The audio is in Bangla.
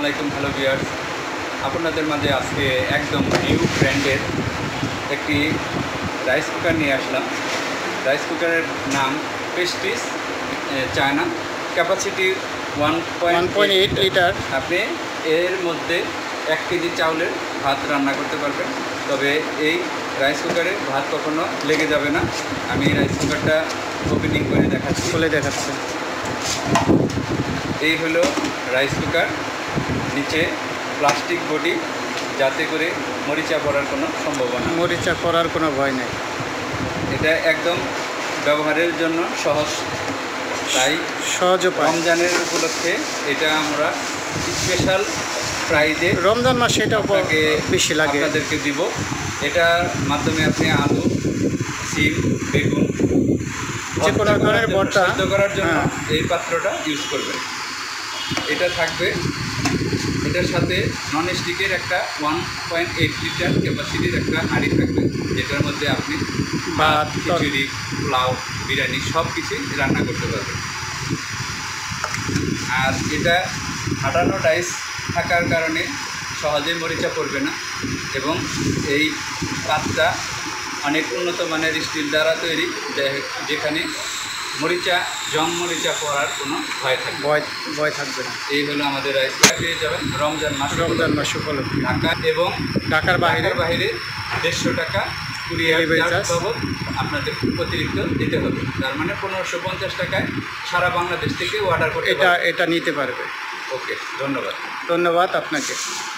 আলাইকুম হ্যালো ভিউয়ার্স, আপনাদের মাঝে আজকে একদম নিউ ব্র্যান্ডের একটি রাইস কুকার নিয়ে আসলাম। রাইস কুকারের নাম প্রেস্টিজ চায়না, ক্যাপাসিটি 1.8 লিটার। আপনি এর মধ্যে 1 কেজি চাউলের ভাত রান্না করতে পারবেন। তবে এই রাইস কুকারে ভাত কখনো লেগে যাবে না। আমি রাইস কুকারটা ওপেনিং করে খুলে দেখাচ্ছি। এই হলো রাইস কুকার, নিচে প্লাস্টিক বডি, যাতে করে মরিচা পড়ার কোনো ভয় নেই। এটা একদম ব্যবহারের জন্য সহজ, তাই রমজানের উপলক্ষে এটা আমরা স্পেশাল প্রাইজে, রমজান মাসে এটা আপনাকে বেশি লাগে, আপনাদেরকে দিব। এটার মাধ্যমে আপনি আলু, সিম, বেগুন যে কোনো ধরনের ভর্তা সিদ্ধ করার জন্য এই পাত্রটা ইউজ করবেন। এটা থাকবে, এটার সাথে ননস্টিকের একটা 1.8 লিটার ক্যাপাসিটির একটা হাঁড়ি থাকবে, যেটার মধ্যে আপনি ভাত, খিচুড়ি, পোলাও, বিরিয়ানি সব কিছুই রান্না করতে পারবেন। আর এটা হাঁটানো ডাইস থাকার কারণে সহজে মরিচা পড়বে না, এবং এই পাতটা অনেক উন্নত মানের স্টিল দ্বারা তৈরি, যেখানে মরিচা পড়ার কোনো ভয় থাকবে না। এই হলো আমাদের রাইস কুকার। পেয়ে যাবেন রমজান মাস উপলক্ষে ঢাকা এবং ঢাকার বাইরে 150 টাকা কুরিয়ার চার্জ বাবদ আপনাদের অতিরিক্ত দিতে হবে। তার মানে 1550 টাকায় সারা বাংলাদেশ থেকে অর্ডার করতে এটা নিতে পারবে। ওকে, ধন্যবাদ আপনাকে।